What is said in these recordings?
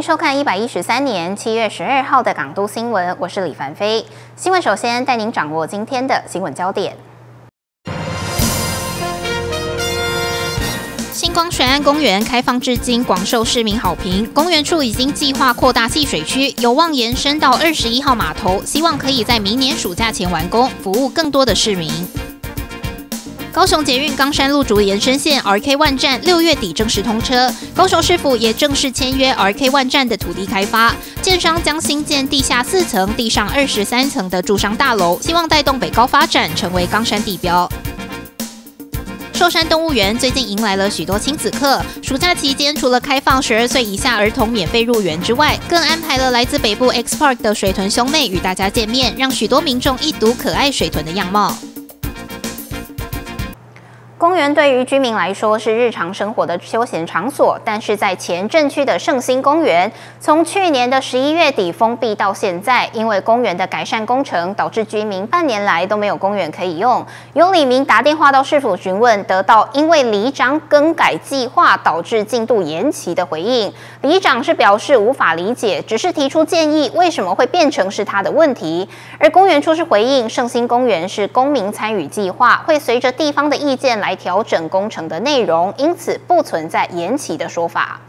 收看113年7月12号的港都新闻，我是李凡飞。新闻首先带您掌握今天的新闻焦点。星光水岸公园开放至今，广受市民好评。公园处已经计划扩大戏水区，有望延伸到21号码头，希望可以在明年暑假前完工，服务更多的市民。高雄捷运冈山路竹延伸线 RK1 站6月底正式通车，高雄市府也正式签约 RK1 站的土地开发，建商将新建地下4层、地上23层的住商大楼，希望带动北高发展，成为冈山地标。寿山动物园最近迎来了许多亲子课，暑假期间除了开放12岁以下儿童免费入园之外，更安排了来自北部 X Park 的水豚兄妹与大家见面，让许多民众一睹可爱水豚的样貌。公园对于居民来说是日常生活的休闲场所，但是在前镇区的圣心公园，从去年的11月底封闭到现在，因为公园的改善工程，导致居民半年来都没有公园可以用。有里民打电话到市府询问，得到因为里长更改计划导致进度延期的回应。里长是表示无法理解，只是提出建议，为什么会变成是他的问题？而公园处是回应，圣心公园是公民参与计划，会随着地方的意见来调整工程的内容，因此不存在延期的说法。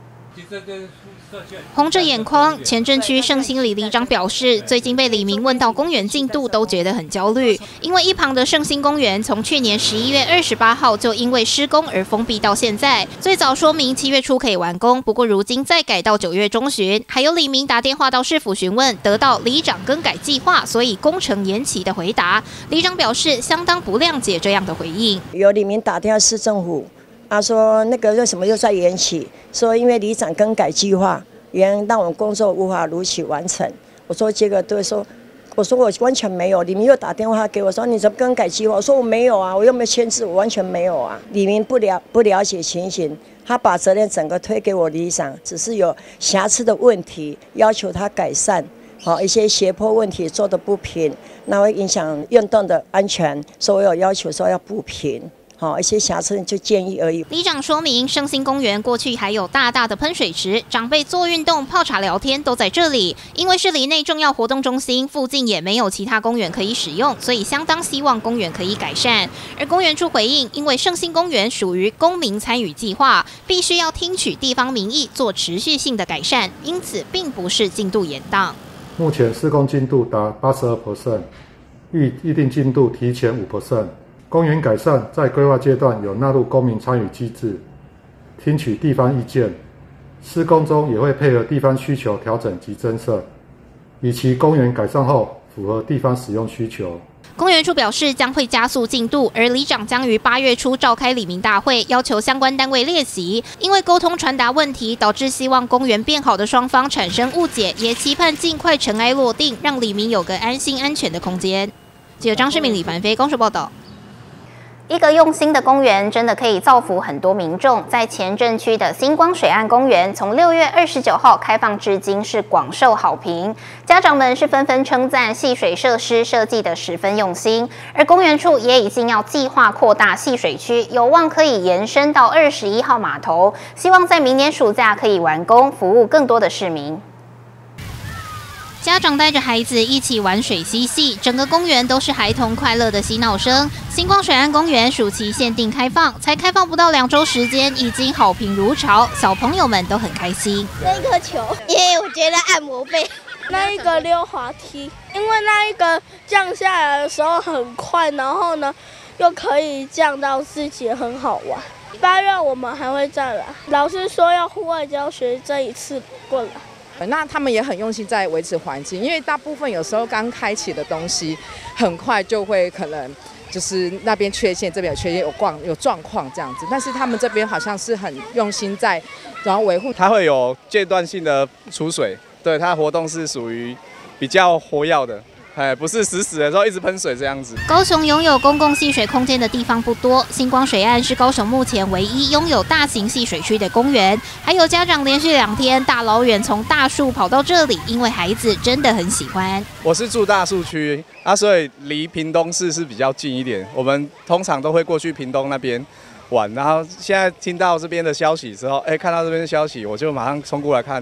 红着眼眶，前镇区圣心里里长表示，最近被里民问到公园进度，都觉得很焦虑，因为一旁的圣心公园从去年11月28号就因为施工而封闭到现在，最早说明7月初可以完工，不过如今再改到9月中旬。还有里民打电话到市府询问，得到里长更改计划，所以工程延期的回答。里长表示相当不谅解这样的回应。 有里民打电话市政府。他说：“那个为什么又在延期？说因为里长更改计划，原让我们工作无法如期完成。”我说：“结果对说，我说我完全没有。”里民又打电话给我说：“你怎么更改计划？”我说：“我没有啊，我又没有签字，我完全没有啊。”里民不了解情形，他把责任整个推给我里长，只是有瑕疵的问题，要求他改善。好，一些斜坡问题做得不平，那会影响运动的安全，所以我有要求说要补平。一些瑕疵就建议而已。 里长说明，圣心公园过去还有大大的喷水池，长辈做运动、泡茶、聊天都在这里。因为是里内重要活动中心，附近也没有其他公园可以使用，所以相当希望公园可以改善。而公园处回应，因为圣心公园属于公民参与计划，必须要听取地方民意，做持续性的改善，因此并不是进度延宕。 目前施工进度达82%，预定进度提前5%。公园改善在规划阶段有纳入公民参与机制，听取地方意见，施工中也会配合地方需求调整及增设，以期公园改善后符合地方使用需求。 公园处表示将会加速进度，而里长将于8月初召开里民大会，要求相关单位列席。因为沟通传达问题，导致希望公园变好的双方产生误解，也期盼尽快尘埃落定，让里民有个安心安全的空间。记者张世明、李凡飞公视报道。一个用心的公园，真的可以造福很多民众。在前镇区的星光水岸公园，从6月29号开放至今，是广受好评。家长们是纷纷称赞戏水设施设计的十分用心，而公园处也已经要计划扩大戏水区，有望可以延伸到21号码头，希望在明年暑假可以完工，服务更多的市民。家长带着孩子一起玩水嬉戏，整个公园都是孩童快乐的嬉闹声。星光水岸公园暑期限定开放，才开放不到2周时间，已经好评如潮，小朋友们都很开心。 那一颗球，因为我觉得按摩背。 那一个溜滑梯，因为那一个降下来的时候很快，然后呢又可以降到自己，很好玩。8月我们还会再来，老师说要户外教学，这一次过来。 那他们也很用心在维持环境，因为大部分有时候刚开启的东西，很快就会可能就是那边缺陷，这边有缺陷，有状况这样子。但是他们这边好像是很用心在，然后维护。 它会有阶段性的出水，对，它的活动是属于比较活跃的。不是死的时候一直喷水这样子。 高雄拥有公共戏水空间的地方不多，星光水岸是高雄目前唯一拥有大型戏水区的公园。还有家长连续2天大老远从大树跑到这里，因为孩子真的很喜欢。 我是住大树区所以离屏东市是比较近一点，我们通常都会过去屏东那边玩。然后现在听到这边的消息之后，看到这边的消息，我就马上冲过来看。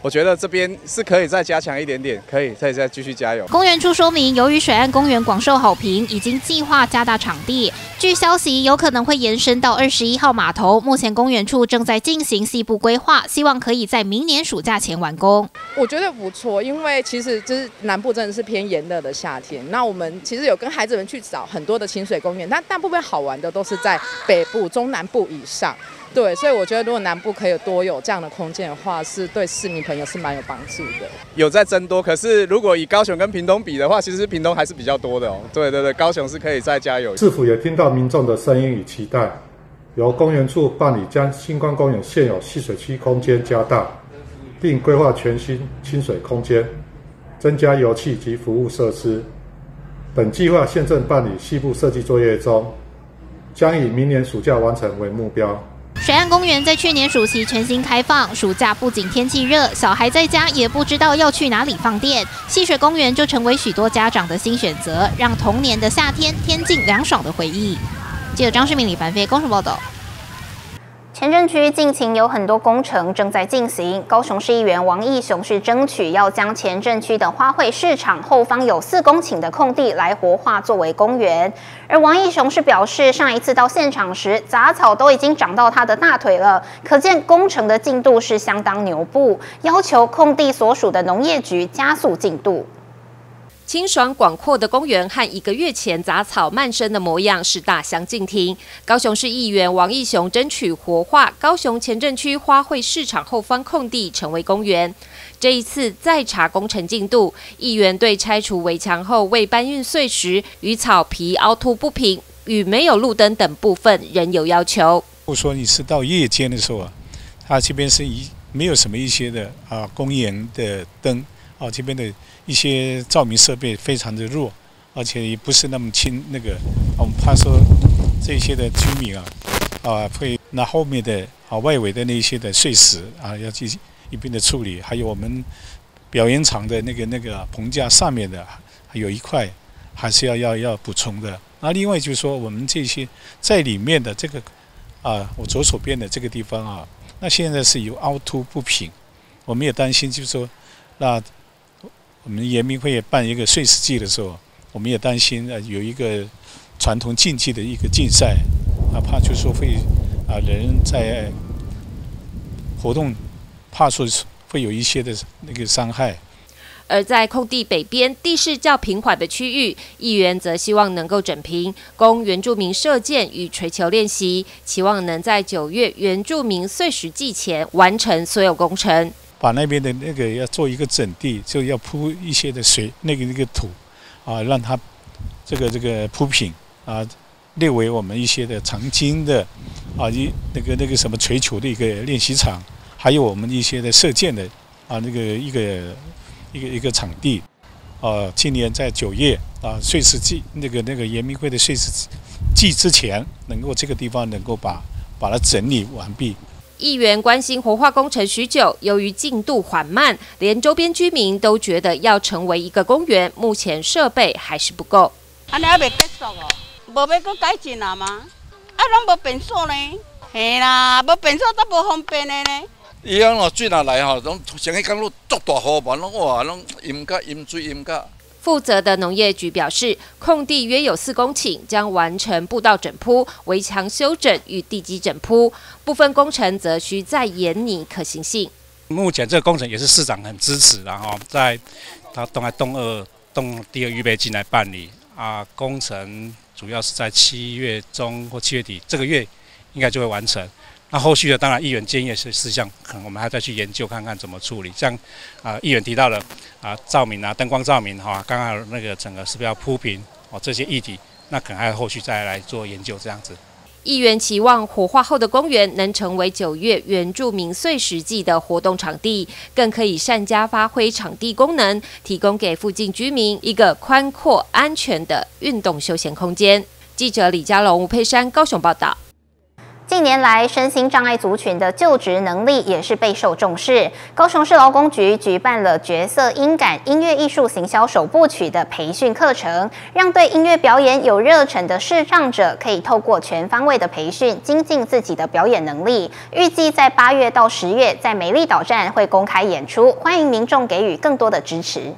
我觉得这边是可以再加强一点点，可以再继续加油。 公园处说明，由于水岸公园广受好评，已经计划加大场地。据消息，有可能会延伸到21号码头。目前公园处正在进行细部规划，希望可以在明年暑假前完工。 我觉得不错，因为其实就是南部真的是偏炎热的夏天。那我们其实有跟孩子们去找很多的清水公园，但大部分好玩的都是在北部、中南部以上。对，所以我觉得如果南部可以多有这样的空间的话，是对市民朋友是蛮有帮助的。 有在增多，可是如果以高雄跟屏东比的话，其实屏东还是比较多的哦。对，高雄是可以再加油。 市府也听到民众的声音与期待，由公园处办理将星光公园现有戏水区空间加大，并规划全新清水空间，增加油气及服务设施。本计划现正办理细部设计作业中，将以明年暑假完成为目标。 水岸公园在去年暑期全新开放，暑假不仅天气热，小孩在家也不知道要去哪里放电，戏水公园就成为许多家长的新选择，让童年的夏天添进凉爽的回忆。记者张世明、李凡飞，公视报道。前镇区近期有很多工程正在进行，高雄市议员王义雄是争取要将前镇区的花卉市场后方有4公顷的空地来活化作为公园。而王义雄是表示，上一次到现场时，杂草都已经长到他的大腿了，可见工程的进度是相当牛步，要求空地所属的农业局加速进度。 清爽广阔的公园和1个月前杂草漫生的模样是大相径庭。高雄市议员王义雄争取活化高雄前镇区花卉市场后方空地成为公园。这一次再查工程进度，议员对拆除围墙后未搬运碎石与草皮凹凸不平与没有路灯等部分仍有要求。 我说你是到夜间的时候啊，它这边是没有什么一些的公园的灯这边的一些照明设备非常的弱，而且也不是那么清我们怕说这些的居民会拿后面的外围的那些的碎石要去一并的处理，还有我们表演场的那个棚架上面的还有一块还是要补充的。那另外就是说我们这些在里面的这个我左手边的这个地方那现在是有凹凸不平，我们也担心就是说那我们研民会办一个碎石季的时候，我们也担心有一个传统竞技的一个竞赛，怕就是说会人在活动，怕说会有一些的那个伤害。 而在空地北边地势较平缓的区域，议员则希望能够整平，供原住民射箭与锤球练习，期望能在9月原住民碎石季前完成所有工程。 把那边的那个要做一个整地，就要铺一些的水那个土让它这个铺平列为我们一些的常经的那个什么锤球的一个练习场，还有我们一些的射箭的一个场地。今年在9月碎石季那个研民会的碎石季之前，能够这个地方能够把它整理完毕。 议员关心活化工程许久，由于进度缓慢，连周边居民都觉得要成为一个公园，目前设备还是不够。 安尼还未结束哦，无要搁改进啊吗？拢无便所呢？嘿啦，无便所都无方便的呢。 伊讲水若来拢上迄讲路足大雨嘛，拢淹水淹甲。 负责的农业局表示，空地约有4公顷，将完成步道整铺、围墙修整与地基整铺，部分工程则需再研拟可行性。 目前这个工程也是市长很支持，然后在东第2预备金来办理工程主要是在7月中或7月底，这个月应该就会完成。那后续的当然议员建议的事项，可能我们还再去研究看看怎么处理。像议员提到了照明灯光照明刚好那个整个是不是要铺平这些议题，那可能还有后续再来做研究这样子。 议员期望活化后的公园能成为9月原住民岁时季的活动场地，更可以善加发挥场地功能，提供给附近居民一个宽阔安全的运动休闲空间。记者李嘉龙、吴佩珊高雄报道。 近年来，身心障碍族群的就职能力也是备受重视。高雄市劳工局举办了角色音感音乐艺术行销首部曲的培训课程，让对音乐表演有热忱的视障者可以透过全方位的培训，精进自己的表演能力。预计在8月到10月，在美丽岛站会公开演出，欢迎民众给予更多的支持。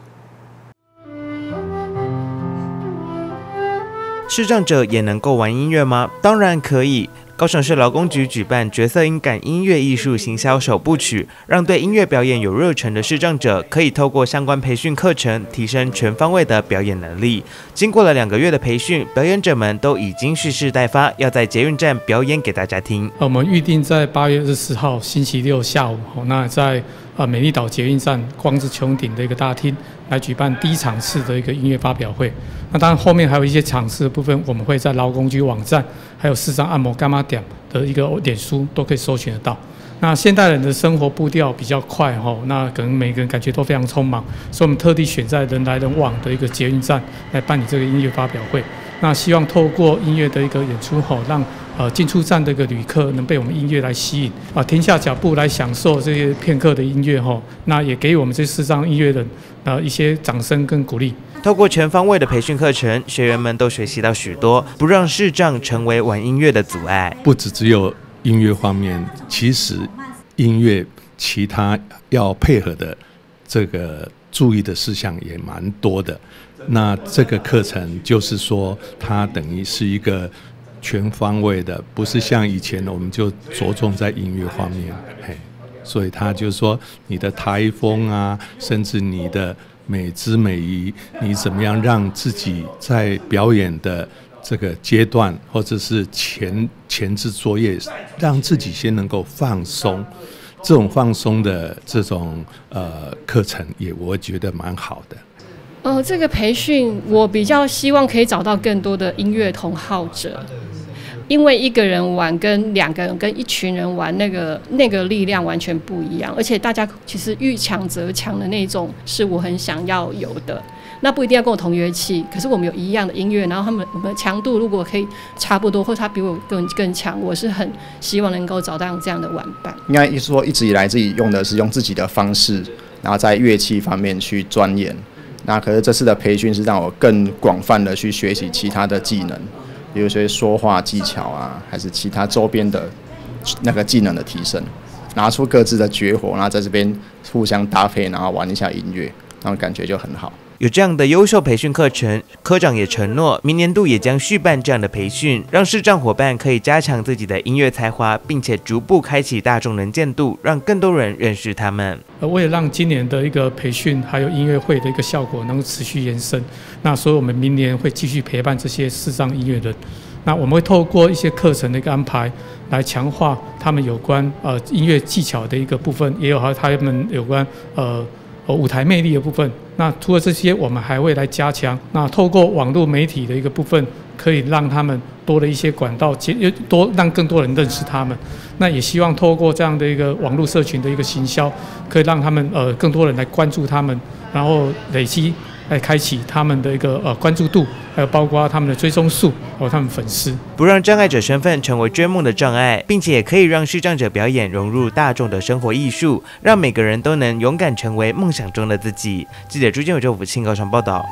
视障者也能够玩音乐吗？当然可以。高雄市劳工局举办角色音感音乐艺术行销首部曲，让对音乐表演有热忱的视障者可以透过相关培训课程，提升全方位的表演能力。经过了2个月的培训，表演者们都已经蓄势待发，要在捷运站表演给大家听。 我们预定在8月24号星期六下午，那在美丽岛捷运站光之穹顶的一个大厅来举办第1场次的一个音乐发表会。那当然后面还有一些场次的部分，我们会在劳工局网站，还有视障按摩干妈点的一个脸书都可以搜寻得到。那现代人的生活步调比较快那可能每个人感觉都非常匆忙，所以我们特地选在人来人往的一个捷运站来办理这个音乐发表会。那希望透过音乐的一个演出让进出站的一个旅客能被我们音乐来吸引停下脚步来享受这些片刻的音乐那也给予我们这视障音乐人一些掌声跟鼓励。 透过全方位的培训课程，学员们都学习到许多，不让视障成为玩音乐的阻碍。 不只有音乐方面，其实音乐其他要配合的这个注意的事项也蛮多的。那这个课程就是说，它等于是一个全方位的，不是像以前我们就着重在音乐方面，所以它就是说你的台风啊，甚至你的美姿美仪，你怎么样让自己在表演的这个阶段，或者是前置作业，让自己先能够放松。这种放松的这种课程我觉得蛮好的。 这个培训我比较希望可以找到更多的音乐同好者，因为一个人玩跟2个人跟一群人玩那个力量完全不一样，而且大家其实遇强则强的那种是我很想要有的。那不一定要跟我同乐器，可是我们有一样的音乐，然后我们的强度如果可以差不多，或他比我更强，我是很希望能够找到这样的玩伴。 应该说一直以来自己用的是用自己的方式，然后在乐器方面去钻研。那可是这次的培训是让我更广泛的去学习其他的技能，比如说说话技巧啊，还是其他周边的那个技能的提升，拿出各自的绝活，然后在这边互相搭配，然后玩一下音乐，然后感觉就很好。 有这样的优秀培训课程，科长也承诺明年度也将续办这样的培训，让视障伙伴可以加强自己的音乐才华，并且逐步开启大众能见度，让更多人认识他们。 为了让今年的一个培训还有音乐会的一个效果能够持续延伸，那所以我们明年会继续陪伴这些视障音乐人。那我们会透过一些课程的一个安排，来强化他们有关音乐技巧的一个部分，也有他们有关舞台魅力的部分。那除了这些，我们还会来加强。那透过网络媒体的一个部分，可以让他们多了一些管道，让更多人认识他们。那也希望透过这样的一个网络社群的一个行销，可以让他们更多人来关注他们，然后累积来开启他们的一个关注度，还有包括他们的追踪数和他们粉丝。 不让障碍者身份成为追梦的障碍，并且也可以让视障者表演融入大众的生活艺术，让每个人都能勇敢成为梦想中的自己。记者朱建伟、周福庆高雄报道。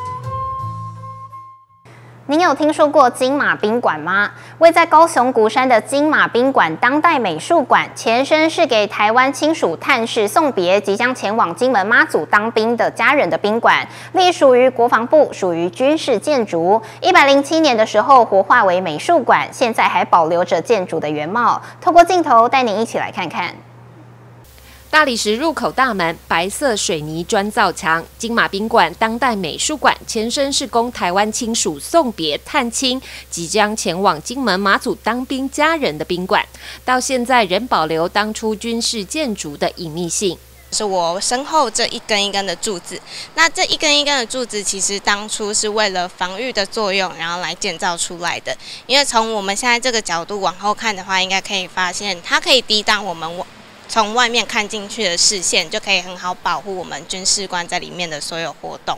您有听说过金马宾馆吗？位在高雄鼓山的金马宾馆当代美术馆，前身是给台湾亲属探视送别即将前往金门妈祖当兵的家人的宾馆，隶属于国防部，属于军事建筑。107年的时候活化为美术馆，现在还保留着建筑的原貌。透过镜头带您一起来看看。 大理石入口大门，白色水泥砖造墙。金马宾馆当代美术馆前身是供台湾亲属送别探亲即将前往金门马祖当兵家人的宾馆，到现在仍保留当初军事建筑的隐秘性。 是我身后这一根一根的柱子，那这一根一根的柱子其实当初是为了防御的作用，然后来建造出来的。因为从我们现在这个角度往后看的话，应该可以发现它可以抵挡我们从外面看进去的视线，就可以很好保护我们军事官在里面的所有活动。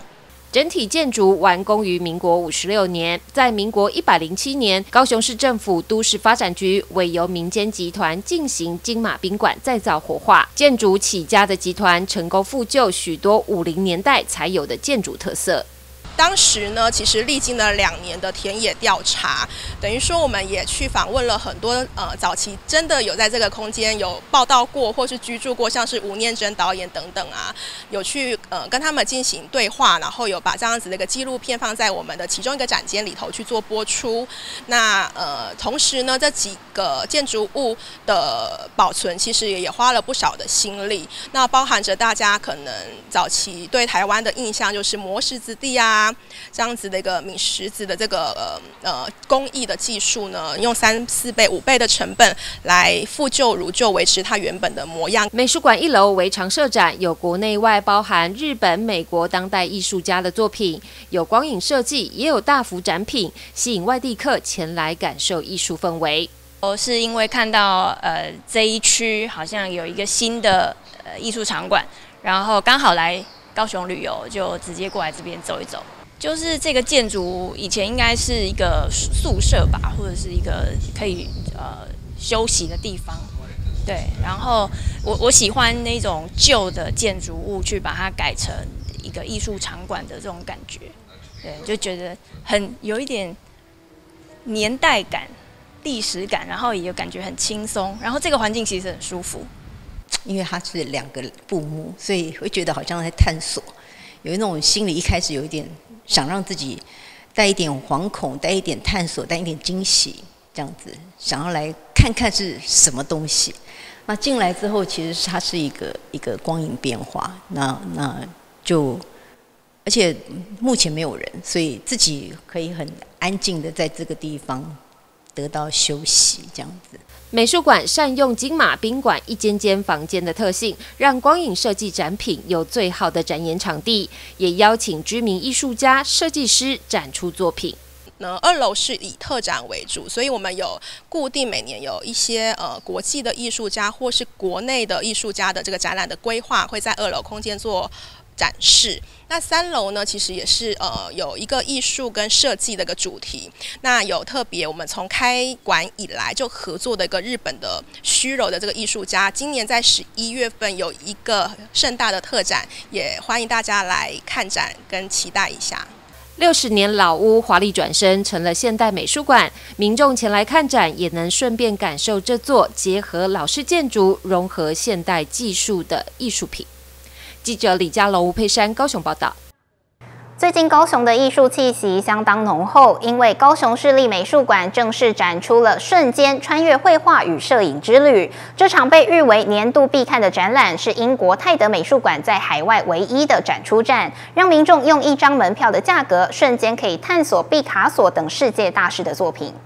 整体建筑完工于民国56年，在民国107年，高雄市政府都市发展局委由民间集团进行金马宾馆再造活化，建筑起家的集团成功复旧许多50年代才有的建筑特色。 当时呢，其实历经了2年的田野调查，等于说我们也去访问了很多早期真的有在这个空间有报道过或是居住过，像是吴念真导演等等啊，有去跟他们进行对话，然后有把这样子的一个纪录片放在我们的其中一个展间里头去做播出。那同时呢，这几个建筑物的保存其实也花了不少的心力，那包含着大家可能早期对台湾的印象就是磨石子地啊。这样子的一个抿石子的这个工艺的技术呢，用3、4倍、5倍的成本来复旧如旧，维持它原本的模样。 美术馆1楼为常设展，有国内外包含日本、美国当代艺术家的作品，有光影设计，也有大幅展品，吸引外地客前来感受艺术氛围。 我是因为看到这一区好像有一个新的艺术场馆，然后刚好来高雄旅游，就直接过来这边走一走。就是这个建筑以前应该是一个宿舍吧，或者是一个可以休息的地方，对。然后我喜欢那种旧的建筑物，去把它改成一个艺术场馆的这种感觉，对，就觉得有一点年代感、历史感，然后也感觉很轻松，然后这个环境其实很舒服。 因为它是2个布幕，所以会觉得好像在探索，有那种心里一开始有一点想让自己带一点惶恐，带一点探索，带一点惊喜，这样子想要来看看是什么东西。那进来之后，其实它是一个光影变化，那就而且目前没有人，所以自己可以很安静的在这个地方得到休息，这样子。 美术馆善用金马宾馆一间间房间的特性，让光影设计展品有最好的展演场地，也邀请知名艺术家、设计师展出作品。 2楼是以特展为主，所以我们有固定每年有一些国际的艺术家或是国内的艺术家的这个展览的规划，会在2楼空间做展示。那3楼呢，其实也是有一个艺术跟设计的一个主题。那有特别我们从开馆以来就合作的一个日本的虚柔的这个艺术家，今年在11月份有一个盛大的特展，也欢迎大家来看展跟期待一下。 60年老屋华丽转身成了现代美术馆，民众前来看展也能顺便感受这座结合老式建筑、融合现代技术的艺术品。记者李嘉龙、吴佩珊高雄报道。 最近高雄的艺术气息相当浓厚，因为高雄市立美术馆正式展出了《瞬间穿越绘画与摄影之旅》。这场被誉为年度必看的展览，是英国泰德美术馆在海外唯一的展出站，让民众用1张门票的价格，瞬间可以探索毕卡索等世界大师的作品。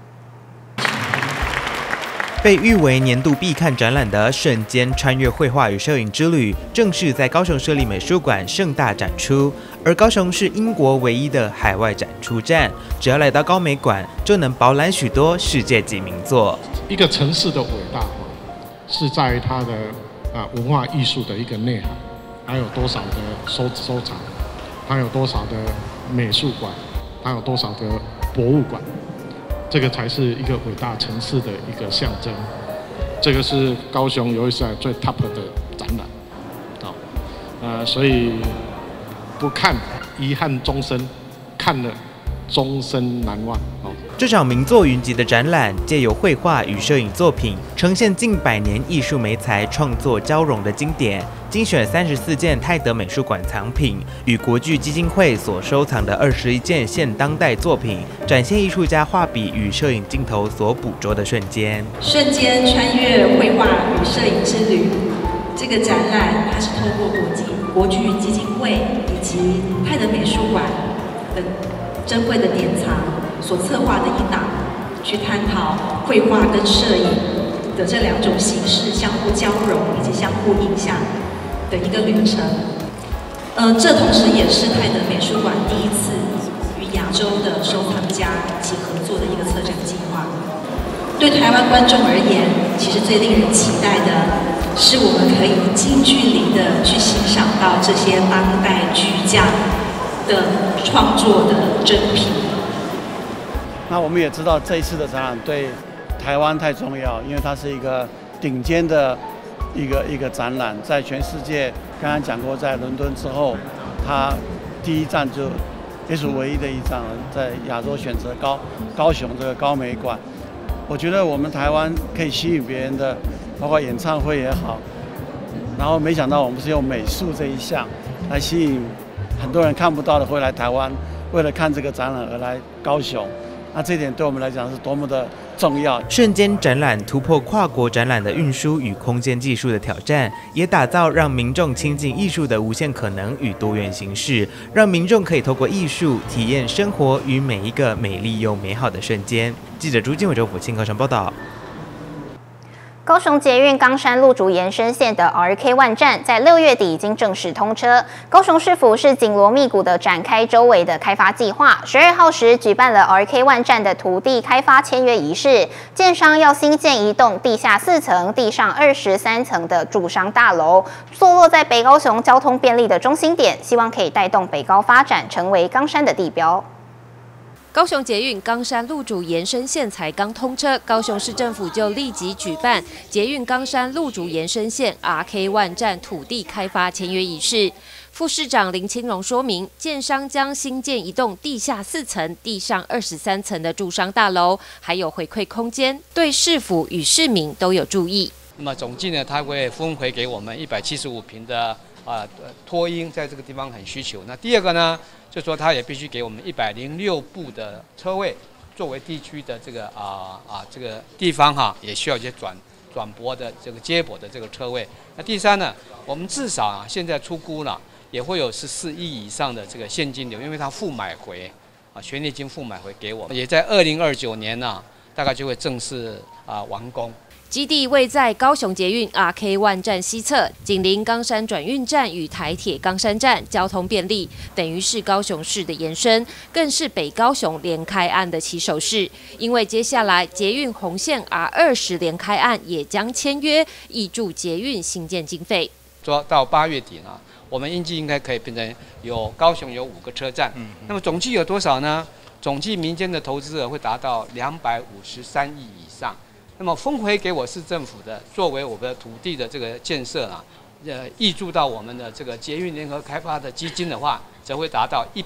被誉为年度必看展览的《瞬间穿越绘画与摄影之旅》正式在高雄市立美术馆盛大展出，而高雄是英国唯一的海外展出站，只要来到高美馆，就能饱览许多世界级名作。 一个城市的伟大，是在于它的文化艺术的一个内涵，它有多少的收藏，它有多少的美术馆，它有多少的博物馆。这个才是一个伟大城市的一个象征，这个是高雄有史以来最 top 的展览，所以不看遗憾终身，看了终身难忘。 这场名作云集的展览，借由绘画与摄影作品，呈现近100年艺术媒材创作交融的经典，精选34件泰德美术馆藏品，与国剧基金会所收藏的21件现当代作品，展现艺术家画笔与摄影镜头所捕捉的瞬间。 瞬间穿越绘画与摄影之旅，这个展览它是透过国剧基金会以及泰德美术馆的珍贵的典藏所策划的一档，去探讨绘画跟摄影的这2种形式相互交融以及相互影响的一个旅程。这同时也是泰德美术馆第一次与亚洲的收藏家一起合作的一个策展计划。对台湾观众而言，其实最令人期待的是我们可以近距离的去欣赏到这些当代巨匠的创作的珍品。 那我们也知道这一次的展览对台湾太重要，因为它是一个顶尖的一个展览，在全世界刚刚讲过，在伦敦之后，它第一站就也属唯一的一站了，在亚洲选择高雄这个高美馆。我觉得我们台湾可以吸引别人的，包括演唱会也好，然后没想到我们是用美术这一项来吸引很多人看不到的会来台湾，为了看这个展览而来高雄。那这一点对我们来讲是多么的重要！ 瞬间展览突破跨国展览的运输与空间技术的挑战，也打造让民众亲近艺术的无限可能与多元形式，让民众可以透过艺术体验生活与每一个美丽又美好的瞬间。记者朱金伟、周福庆高雄报道。 高雄捷运冈山路竹延伸线的 RK1 站在6月底已经正式通车。高雄市府是紧锣密鼓的展开周围的开发计划。12号时举办了 RK1 站的土地开发签约仪式，建商要新建一栋地下4层、地上23层的住商大楼，坐落在北高雄交通便利的中心点，希望可以带动北高发展，成为冈山的地标。 高雄捷运冈山路竹延伸线才刚通车，高雄市政府就立即举办捷运冈山路竹延伸线 RK1 站土地开发签约仪式。副市长林清荣说明，建商将新建一栋地下4层、地上23层的住商大楼，还有回馈空间，对市府与市民都有注意。 那么总计呢，它会分回给我们175坪的托婴，在这个地方很需求。那第二个呢？就说它也必须给我们106部的车位，作为地区的这个这个地方也需要一些转驳的这个接驳的这个车位。那第三呢，我们至少现在出估了也会有14亿以上的这个现金流，因为它复买回权利金复买回给我们，也在2029年大概就会正式完工。 基地位在高雄捷运 RK1 站西侧，紧邻冈山转运站与台铁冈山站，交通便利，等于是高雄市的延伸，更是北高雄连开案的起手式。因为接下来捷运红线 R20连开案也将签约，挹注捷运新建经费。 说到8月底呢，我们预计应该可以变成高雄有5个车站，那么总计有多少呢？总计民间的投资额会达到253亿以上。那么分回给我市政府的，作为我们的土地的这个建设挹注到我们的这个捷运联合开发的基金的话，则会达到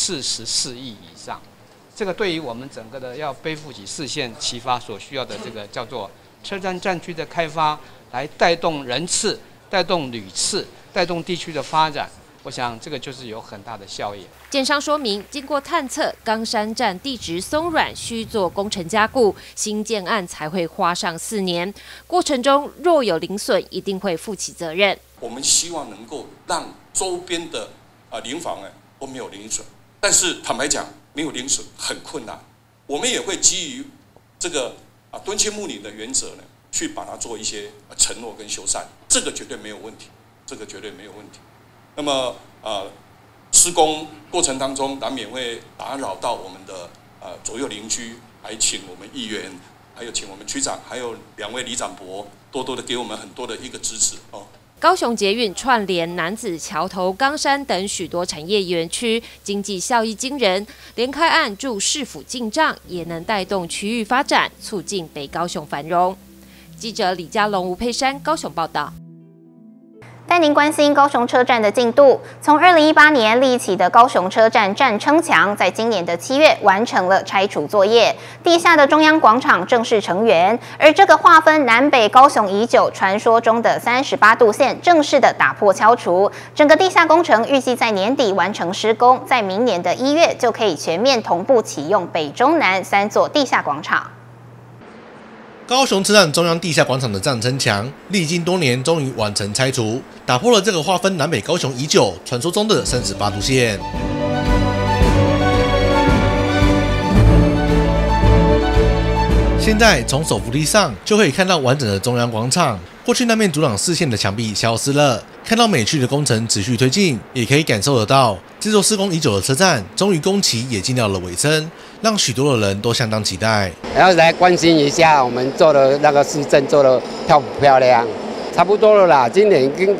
144亿以上。这个对于我们整个的要背负起4线齐发所需要的这个叫做车站站区的开发，来带动人次、带动旅次、带动地区的发展。我想这个就是有很大的效益。 建商说明，经过探测，冈山站地质松软，需做工程加固，新建案才会花上4年。过程中若有零损，一定会负起责任。 我们希望能够让周边的邻房都没有零损，但是坦白讲，没有零损很困难。我们也会基于这个敦亲睦邻的原则呢，去把它做一些承诺跟修缮，这个绝对没有问题，这个绝对没有问题。那么施工过程当中难免会打扰到我们的左右邻居，还请我们议员，还有请我们区长，还有2位里长伯多多的给我们很多的一个支持哦。 高雄捷运串联楠梓、桥头、冈山等许多产业园区，经济效益惊人。连开案助市府进账，也能带动区域发展，促进北高雄繁荣。记者李佳龙、吴佩珊高雄报道。 带您关心高雄车站的进度。从2018年立起的高雄车站站撑墙，在今年的7月完成了拆除作业，地下的中央广场正式成员。而这个划分南北高雄已久、传说中的38度线正式的打破敲除。整个地下工程预计在年底完成施工，在明年的1月就可以全面同步启用北中南3座地下广场。 高雄车站中央地下广场的站撑墙，历经多年，终于完成拆除，打破了这个划分南北高雄已久、传说中的38度线。现在从手扶梯上就可以看到完整的中央广场，过去那面阻挡视线的墙壁消失了，看到美区的工程持续推进，也可以感受得到这座施工已久的车站终于工期也进到了尾声，让许多的人都相当期待。 然后来关心一下我们做的那个市政做的漂不漂亮，差不多了啦，今年已经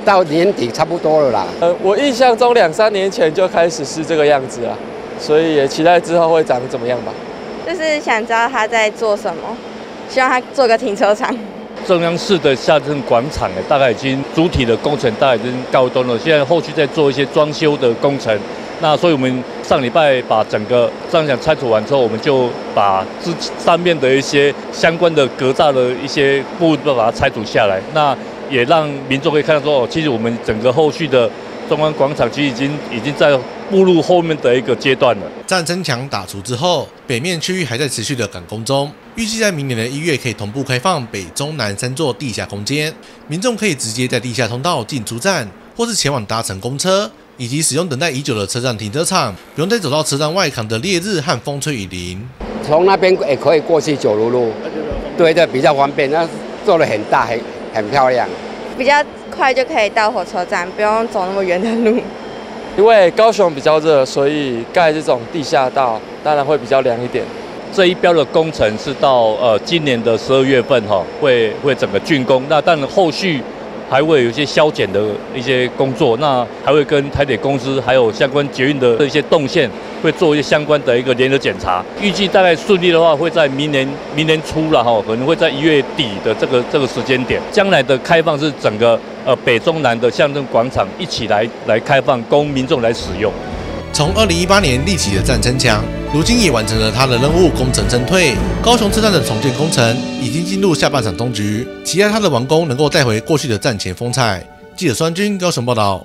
到年底差不多了啦。 我印象中2、3年前就开始是这个样子了，所以也期待之后会长怎么样吧。 就是想知道他在做什么，希望他做个停车场。 中央市的下镇广场大概已经主体的工程大概已经告端了，现在后续在做一些装修的工程。那所以我们上礼拜把整个这样讲拆除完之后，我们就把上面的一些相关的格栅的一些部分把它拆除下来。那也让民众可以看到说，其实我们整个后续的中央广场其实已经在步入后面的一个阶段了。 战争墙打除之后，北面区域还在持续的赶工中，预计在明年的1月可以同步开放北、中、南3座地下空间，民众可以直接在地下通道进出站，或是前往搭乘公车，以及使用等待已久的车站停车场，不用再走到车站外扛的烈日和风吹雨淋。 从那边也可以过去九如路，对，比较方便，那做得很大，很漂亮， 比较快就可以到火车站，不用走那么远的路。 因为高雄比较热，所以盖这种地下道当然会比较凉一点。 这一标的工程是到今年的12月份会整个竣工，那当然后续还会有一些削减的一些工作，那还会跟台铁公司还有相关捷运的一些动线会做一些相关的一个联合检查。预计大概顺利的话，会在明年初了可能会在1月底的这个时间点。将来的开放是整个北中南的象征广场一起来开放，供民众来使用。 从2018年立起的战争墙，如今也完成了它的任务，功成身退。高雄车站的重建工程已经进入下半场终局，期待它的完工能够带回过去的战前风采。记者孙军高雄报道。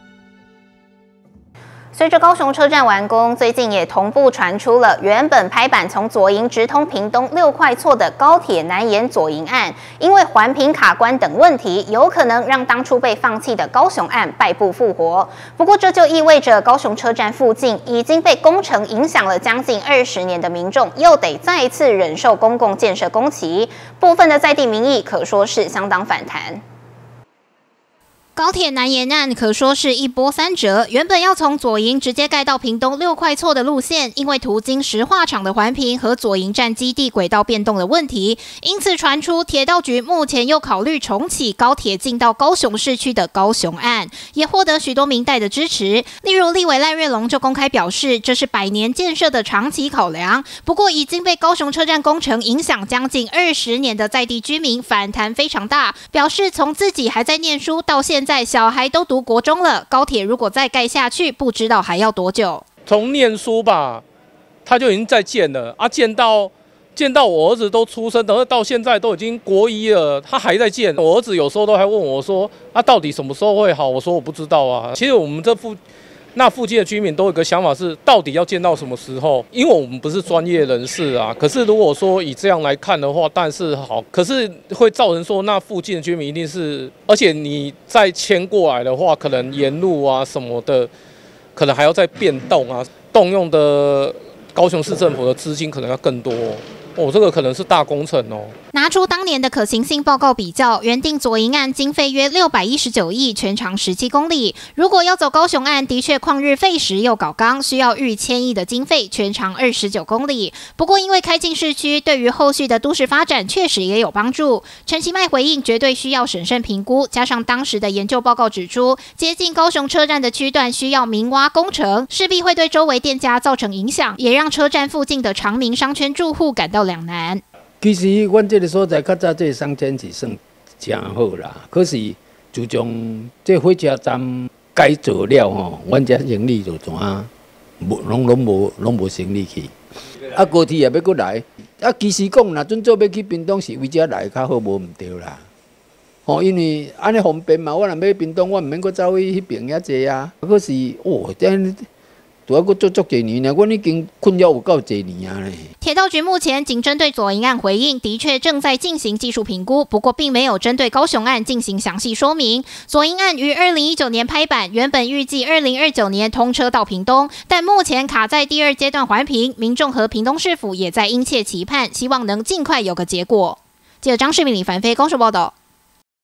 随着高雄车站完工，最近也同步传出了原本拍板从左营直通屏东6块厝的高铁南延左营案，因为环评卡关等问题，有可能让当初被放弃的高雄案败部复活。不过这就意味着高雄车站附近已经被工程影响了将近20年的民众，又得再次忍受公共建设工期，部分的在地民意可说是相当反弹。高铁南延案可说是一波三折，原本要从左营直接盖到屏东6块厝的路线，因为途经石化厂的环评和左营站基地轨道变动的问题，因此传出铁道局目前又考虑重启高铁进到高雄市区的高雄案，也获得许多民代的支持。例如立委赖瑞隆就公开表示，这是100年建设的长期考量。不过已经被高雄车站工程影响将近20年的在地居民反弹非常大，表示从自己还在念书到现在小孩都读国中了，高铁如果再盖下去，不知道还要多久。 从念书吧，他就已经在建了啊，建到我儿子都出生，到现在都已经国1了，他还在建。我儿子有时候都还问我说，到底什么时候会好？我说我不知道啊。其实我们那附近的居民都有个想法是，到底要建到什么时候？因为我们不是专业人士啊。可是如果说以这样来看的话，但是好，可是会造成说那附近的居民一定是，而且你再迁过来的话，可能沿路啊什么的，可能还要再变动啊，动用的高雄市政府的资金可能要更多。这个可能是大工程哦。 拿出当年的可行性报告比较，原定左营案经费约619亿，全长17公里。如果要走高雄案，的确旷日费时又搞纲，需要逾1000亿的经费，全长29公里。不过因为开进市区，对于后续的都市发展确实也有帮助。陈其迈回应，绝对需要审慎评估，加上当时的研究报告指出，接近高雄车站的区段需要明挖工程，势必会对周围店家造成影响，也让车站附近的长明商圈住户感到两难。 其实，阮这个所在较早这个商圈是算真好啦。可是，自从这火车站改造了吼，阮这生意就怎啊，拢无生意去。高铁也要过来。其实讲，若准做要去屏东是为遮来较好，无毋对啦。因为安尼方便嘛，我若要屏东，我毋免搁走去迄边遐济啊。可是，这。主要做几年呢，我已经困扰有够几年啊嘞。 铁道局目前仅针对左营案回应，的确正在进行技术评估，不过并没有针对高雄案进行详细说明。左营案于2019年拍板，原本预计2029年通车到屏东，但目前卡在第2阶段环评，民众和屏东市府也在殷切期盼，希望能尽快有个结果。记者张世明、李凡飞高雄报道。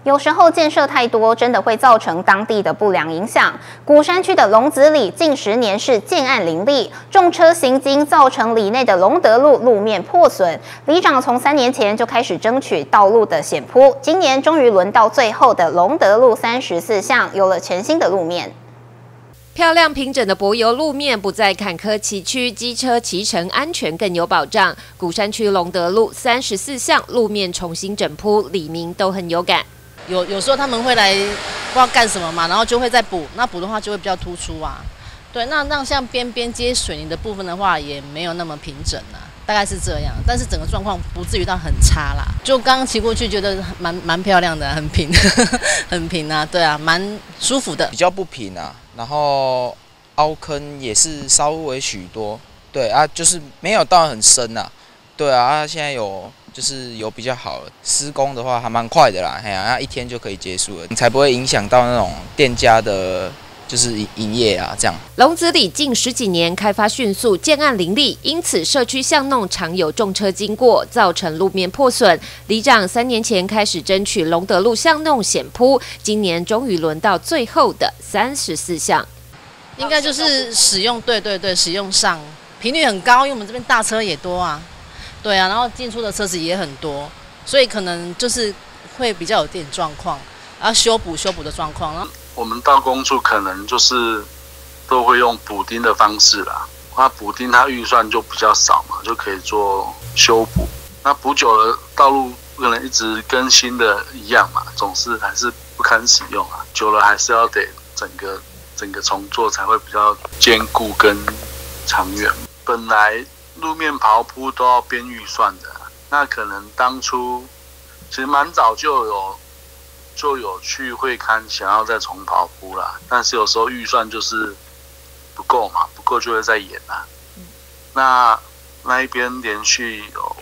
有时候建设太多，真的会造成当地的不良影响。鼓山区的龙子里近10年是建案林立，重车行经造成里内的龙德路路面破损。里长从3年前就开始争取道路的险铺，今年终于轮到最后的龙德路34巷有了全新的路面。 漂亮平整的柏油路面不再坎坷崎岖，机车骑乘安全更有保障。鼓山区龙德路34巷路面重新整铺，里民都很有感。 有时候他们会来不知道干什么嘛，然后就会再补，那补的话就会比较突出啊。对，那像边接水泥的部分的话，也没有那么平整啊，大概是这样。但是整个状况不至于到很差啦。就刚刚骑过去，觉得蛮漂亮的，很平，很平啊，对啊，蛮舒服的。 比较不平啊，然后凹坑也是稍微许多，对啊，就是没有到很深啊，对啊，现在有比较好了，施工的话还蛮快的啦，那1天就可以结束了，才不会影响到那种店家的。就是营业啊，这样。 龙子里近10几年开发迅速，建案林立，因此社区巷弄常有重车经过，造成路面破损。里长3年前开始争取龙德路巷弄险铺，今年终于轮到最后的34巷。 应该就是使用，对，使用上频率很高，因为我们这边大车也多啊，对啊，然后进出的车子也很多，所以可能就是会比较有点状况，然后修补的状况，然后。 我们到工处可能就是都会用补丁的方式啦，那补丁它预算就比较少嘛，就可以做修补。那补久了，道路可能一直跟新的一样嘛，总是还是不堪使用啊。久了还是要得整个重做才会比较坚固跟长远。本来路面刨铺都要编预算的，那可能当初其实蛮早就有去会勘想要再重刨铺啦，但是有时候预算就是不够嘛，不够就会再延啦。那一边连续有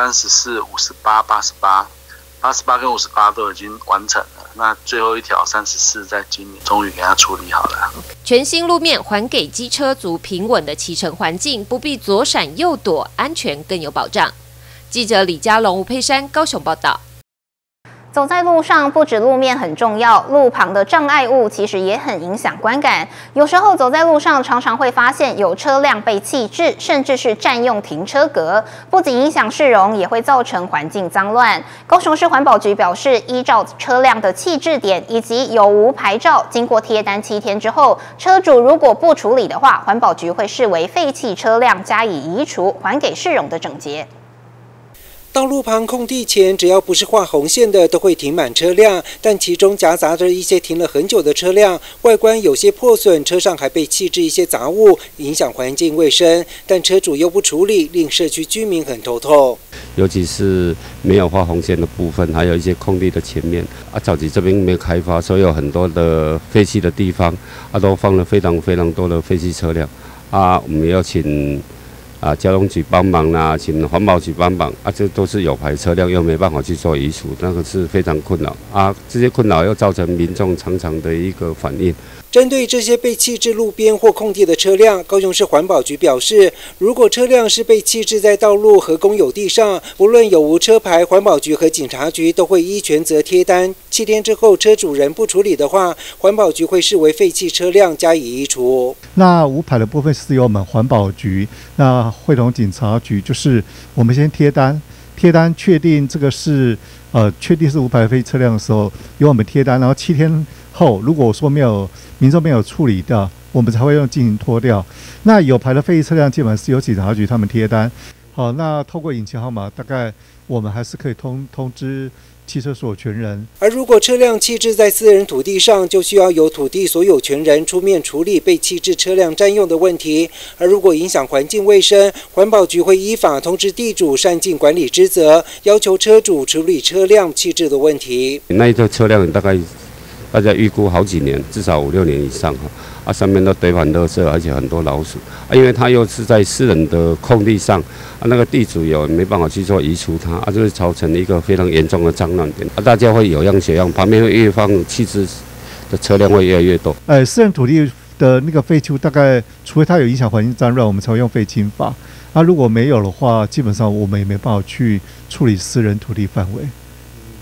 34、58、88跟58都已经完成了，那最后一条34在今年终于给它处理好了。 全新路面还给机车族平稳的骑乘环境，不必左闪右躲，安全更有保障。记者李嘉龙、吴佩珊高雄报道。 走在路上，不止路面很重要，路旁的障碍物其实也很影响观感。有时候走在路上，常常会发现有车辆被弃置，甚至是占用停车格，不仅影响市容，也会造成环境脏乱。高雄市环保局表示，依照车辆的弃置点以及有无牌照，经过贴单7天之后，车主如果不处理的话，环保局会视为废弃车辆加以移除，还给市容的整洁。 道路旁空地前，只要不是画红线的，都会停满车辆，但其中夹杂着一些停了很久的车辆，外观有些破损，车上还被弃置一些杂物，影响环境卫生。但车主又不处理，令社区居民很头痛。 尤其是没有画红线的部分，还有一些空地的前面早期这边没有开发，所以有很多的废弃的地方都放了非常多的废弃车辆我们要请。交通局帮忙啦，请环保局帮忙这都是有牌车辆，又没办法去做移除，那个是非常困扰这些困扰又造成民众常常的一个反应。 针对这些被弃置路边或空地的车辆，高雄市环保局表示，如果车辆是被弃置在道路和公有地上，不论有无车牌，环保局和警察局都会依权责贴单。7天之后，车主人不处理的话，环保局会视为废弃车辆加以移除。 那无牌的部分是由我们环保局，那会同警察局，就是我们先贴单确定这个是确定是无牌的废弃车辆的时候，由我们贴单，然后7天后，如果说民众没有处理掉，我们才会进行拖掉。那有牌的废弃车辆基本上是由警察局他们贴单。好，那透过引擎号码，大概我们还是可以通知汽车所有权人。 而如果车辆弃置在私人土地上，就需要由土地所有权人出面处理被弃置车辆占用的问题。而如果影响环境卫生，环保局会依法通知地主善尽管理职责，要求车主处理车辆弃置的问题。 那一台车辆大家预估好几年，至少5、6年以上上面都堆满垃圾，而且很多老鼠因为它又是在私人的空地上那个地主也没办法去做移除它就会造成一个非常严重的脏乱点大家会有样学样，旁边会越放弃置的车辆会越来越多。 私人土地的那个废弃物，大概除非它有影响环境脏乱，我们才会用废清法如果没有的话，基本上我们也没办法去处理私人土地范围。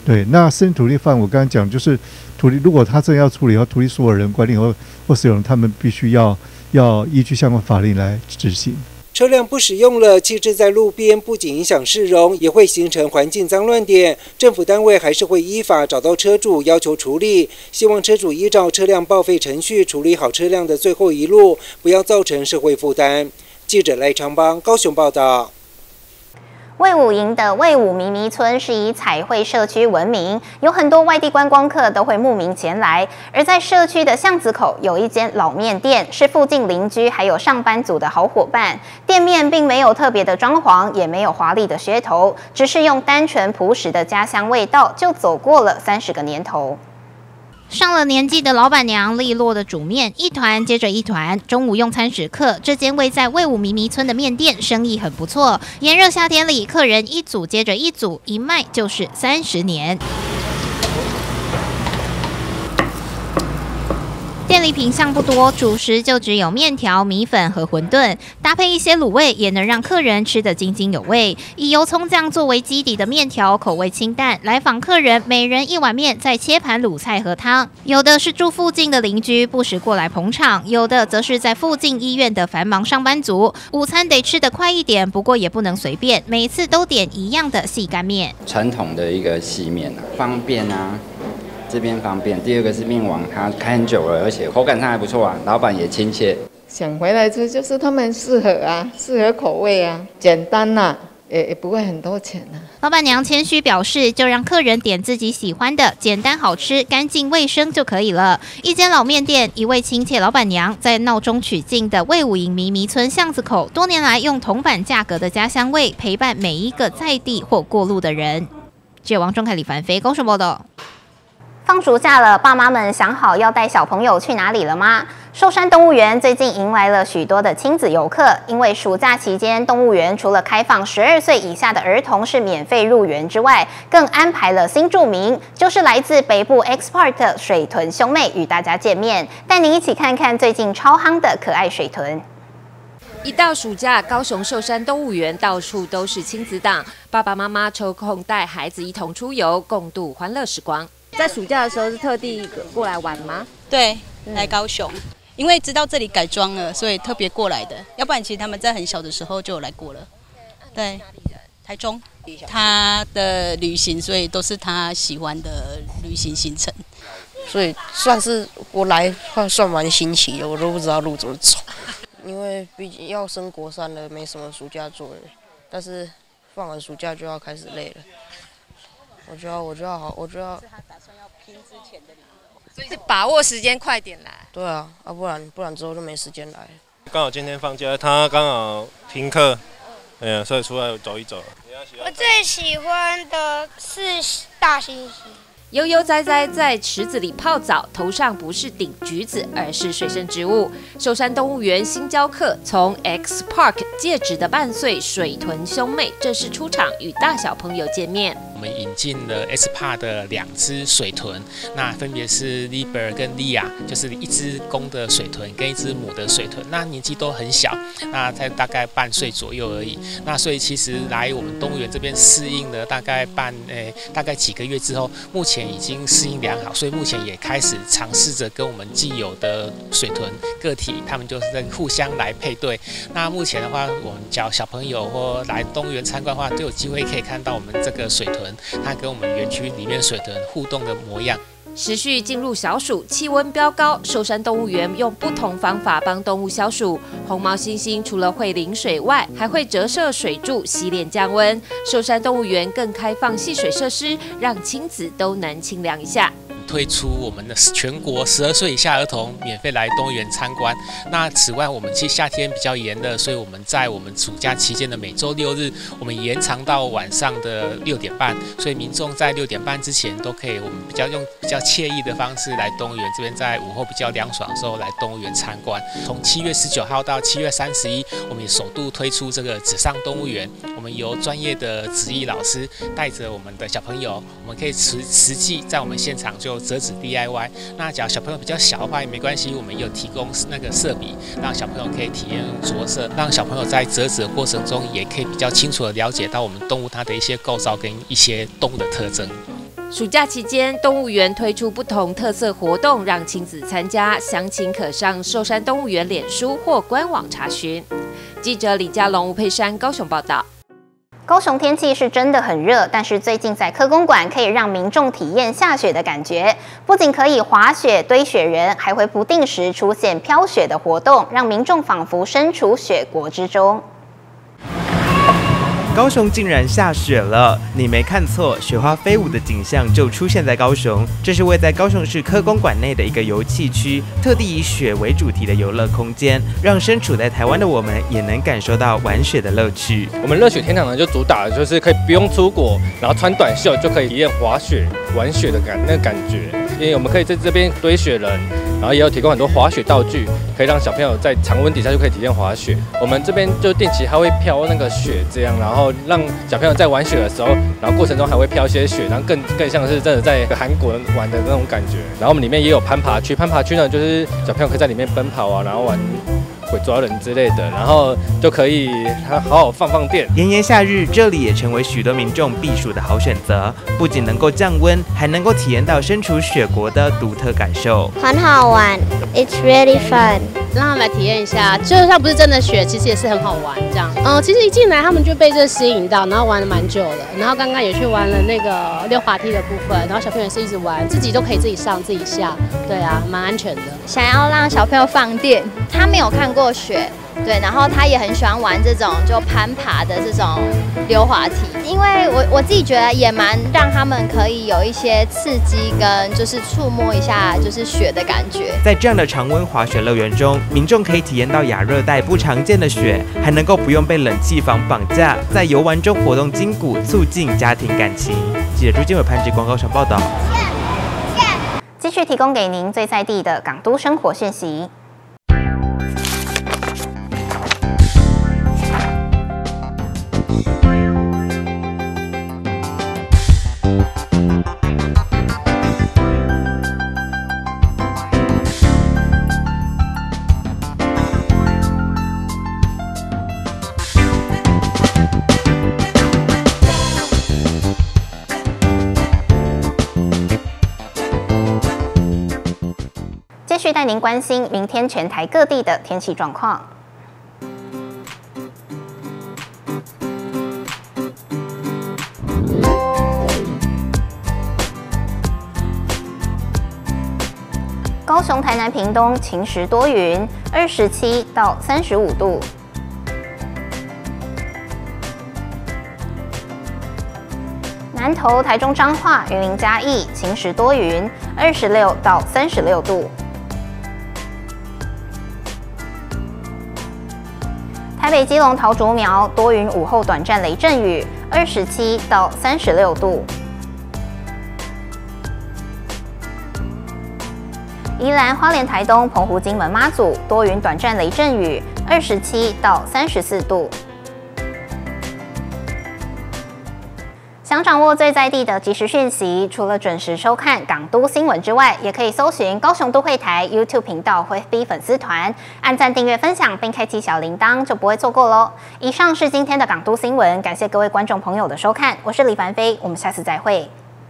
对，那私人土地犯我刚刚讲就是土地，如果他真的要处理，要土地所有人管理或使用人，他们必须要依据相关法令来执行。 车辆不使用了，弃置在路边，不仅影响市容，也会形成环境脏乱点。政府单位还是会依法找到车主，要求处理。希望车主依照车辆报废程序处理好车辆的最后一路，不要造成社会负担。记者赖长邦高雄报道。 卫武营的卫武迷迷村是以彩绘社区闻名，有很多外地观光客都会慕名前来。而在社区的巷子口有一间老面店，是附近邻居还有上班族的好伙伴。店面并没有特别的装潢，也没有华丽的噱头，只是用单纯朴实的家乡味道，就走过了30个年头。上了年纪的老板娘利落的煮面，一团接着一团。中午用餐时刻，这间位在卫武迷迷村的面店生意很不错。炎热夏天里，客人一组接着一组，一卖就是30年。店里品项不多，主食就只有面条、米粉和馄饨，搭配一些卤味，也能让客人吃得津津有味。以油葱酱作为基底的面条，口味清淡，来访客人每人一碗面，再切盘卤菜和汤。有的是住附近的邻居，不时过来捧场；有的则是在附近医院的繁忙上班族。午餐得吃得快一点，不过也不能随便，每次都点一样的细干面。 传统的一个细面啊，方便啊。这边方便，第二个是面网，它开很久了，而且口感上还不错啊，老板也亲切。 想回来吃就是他们适合啊，适合口味啊，简单呐、也不会很多钱啊。 老板娘谦虚表示，就让客人点自己喜欢的，简单好吃、干净卫生就可以了。一间老面店，一位亲切老板娘，在闹中取静的卫武营迷迷村巷子口，多年来用铜板价格的家乡味陪伴每一个在地或过路的人。记者王中凯、李凡飞，高雄报道。放暑假了，爸妈们想好要带小朋友去哪里了吗？寿山动物园最近迎来了许多的亲子游客，因为暑假期间，动物园除了开放12岁以下的儿童是免费入园之外，更安排了新住民，就是来自北部 X Park 的水豚兄妹与大家见面，带您一起看看最近超夯的可爱水豚。 一到暑假，高雄寿山动物园到处都是亲子档，爸爸妈妈抽空带孩子一同出游，共度欢乐时光。 在暑假的时候是特地过来玩吗？ 对，来高雄，因为知道这里改装了，所以特别过来的。要不然其实他们在很小的时候就有来过了。对，台中，他的旅行，所以都是他喜欢的旅行行程。 所以算是我来算蛮新奇的，我都不知道路怎么走。因为毕竟要升国3了，没什么暑假作业，但是放完暑假就要开始累了。我就要。是他打算要拼之前的礼物， 所以是把握时间，快点来。 对啊，不然之后就没时间来。 刚好今天放假，他刚好停课，所以出来走一走。 我最喜欢的是大猩猩。 悠悠哉哉在池子里泡澡，头上不是顶橘子，而是水生植物。寿山动物园新教课从 X Park 借质的半岁水豚兄妹正式出场，与大小朋友见面。 我们引进了 X Park 的2只水豚，那分别是 Liber 跟 Lia， 就是1只公的水豚跟1只母的水豚，那年纪都很小，那才大概半岁左右而已。那所以其实来我们动物园这边适应了大概大概几个月之后，目前已经适应良好，所以目前也开始尝试着跟我们既有的水豚个体，他们就是在互相来配对。那目前的话，我们教小朋友或来动物园参观的话，都有机会可以看到我们这个水豚，它跟我们园区里面水豚互动的模样。 持续进入小暑，气温飙高，寿山动物园用不同方法帮动物消暑。红毛猩猩除了会淋水外，还会折射水柱洗脸降温。寿山动物园更开放戏水设施，让亲子都能清凉一下。 推出我们的全国12岁以下儿童免费来动物园参观。那此外，我们其实夏天比较炎热，所以我们在我们暑假期间的每周6日，我们延长到晚上的6点半，所以民众在6点半之前都可以，我们用比较惬意的方式来动物园这边，在午后比较凉爽的时候来动物园参观。从7月19号到7月31，我们也首度推出这个纸上动物园，我们由专业的纸艺老师带着我们的小朋友，我们可以实际在我们现场就折纸 DIY。那假如小朋友比较小的话也没关系，我们有提供那个色笔，让小朋友可以体验用着色，让小朋友在折纸的过程中也可以比较清楚的了解到我们动物它的一些构造跟一些动物的特征。 暑假期间，动物园推出不同特色活动，让亲子参加。详情可上寿山动物园脸书或官网查询。记者李佳龙、吴佩珊高雄报道。 高雄天气是真的很热，但是最近在科公馆可以让民众体验下雪的感觉，不仅可以滑雪、堆雪人，还会不定时出现飘雪的活动，让民众仿佛身处雪国之中。 高雄竟然下雪了，你没看错，雪花飞舞的景象就出现在高雄。这是位在高雄市科公馆内的一个游憩区，特地以雪为主题的游乐空间，让身处在台湾的我们也能感受到玩雪的乐趣。 我们热血天堂呢，就主打的就是可以不用出国，然后穿短袖就可以体验滑雪、玩雪的感觉。因为我们可以在这边堆雪人，然后也有提供很多滑雪道具，可以让小朋友在常温底下就可以体验滑雪。我们这边就定期还会飘那个雪，这样，然后让小朋友在玩雪的时候，然后过程中还会飘些雪，然后更像是真的在韩国玩的那种感觉。然后我们里面也有攀爬区，攀爬区呢就是小朋友可以在里面奔跑啊，然后玩鬼抓人之类的，然后就可以好好放电。 炎炎夏日，这里也成为许多民众避暑的好选择，不仅能够降温，还能够体验到身处雪国的独特感受。 很好玩 ，It's really fun。 让他们来体验一下，就算不是真的雪，其实也是很好玩这样。其实一进来他们就被这吸引到，然后玩了蛮久了。然后刚刚也去玩了那个溜滑梯的部分，然后小朋友也是一直玩，自己都可以自己上自己下，对啊，蛮安全的。 想要让小朋友放电，他没有看过雪。对，然后他也很喜欢玩这种就攀爬的这种溜滑梯，因为我自己觉得也蛮让他们可以有一些刺激跟就是触摸一下就是雪的感觉。 在这样的常温滑雪乐园中，民众可以体验到亚热带不常见的雪，还能够不用被冷气房绑架，在游玩中活动筋骨，促进家庭感情。记者朱建伟、潘志光高雄报道。 继续提供给您最在地的港都生活讯息。继续带您关心明天全台各地的天气状况。高雄、台南、屏东晴时多云，27到35度。南投、台中、彰化、云林、嘉义晴时多云，26到36度。台北、基隆、桃竹苗多云，午后短暂雷阵雨，27到36度。宜兰、花莲、台东、澎湖、金门、马祖多云，短暂雷阵雨，27到34度。想掌握最在地的即时讯息，除了准时收看港都新闻之外，也可以搜寻高雄都会台 YouTube 频道或 FB 粉丝团，按赞、订阅、分享，并开启小铃铛，就不会错过喽。以上是今天的港都新闻，感谢各位观众朋友的收看，我是李凡飞，我们下次再会。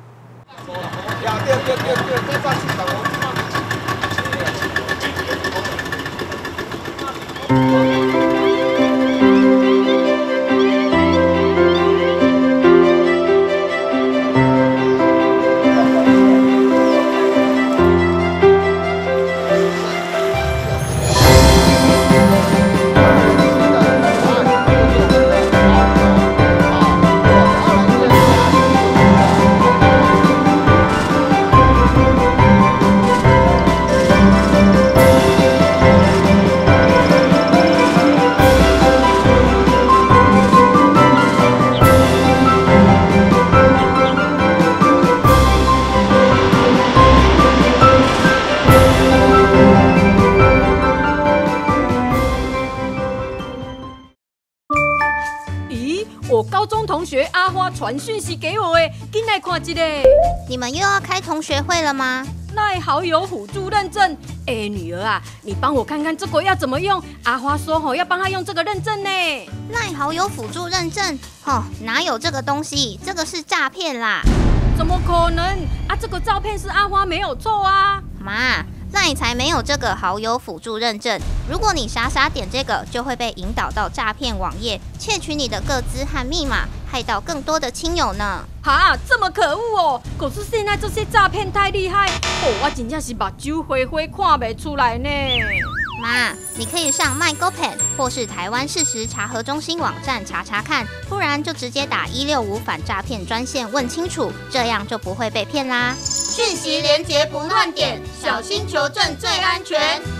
我高中同学阿花传讯息给我诶，进来看一下。 你们又要开同学会了吗？ 赖好友辅助认证。女儿啊，你帮我看看这个要怎么用？阿花说要帮她用这个认证呢。 赖好友辅助认证？哪有这个东西？这个是诈骗啦！ 怎么可能啊？这个照片是阿花没有错啊。 妈，LINE 才没有这个好友辅助认证。如果你傻傻点这个，就会被引导到诈骗网页，窃取你的个资和密码，害到更多的亲友呢。 哈，这么可恶哦！可是现在这些诈骗太厉害，我真正是目睭花花看不出来呢。 妈，你可以上 MyGoPen 或是台湾事实查核中心网站查查看，不然就直接打165反诈骗专线问清楚，这样就不会被骗啦。 讯息连结不乱点，小心求证最安全。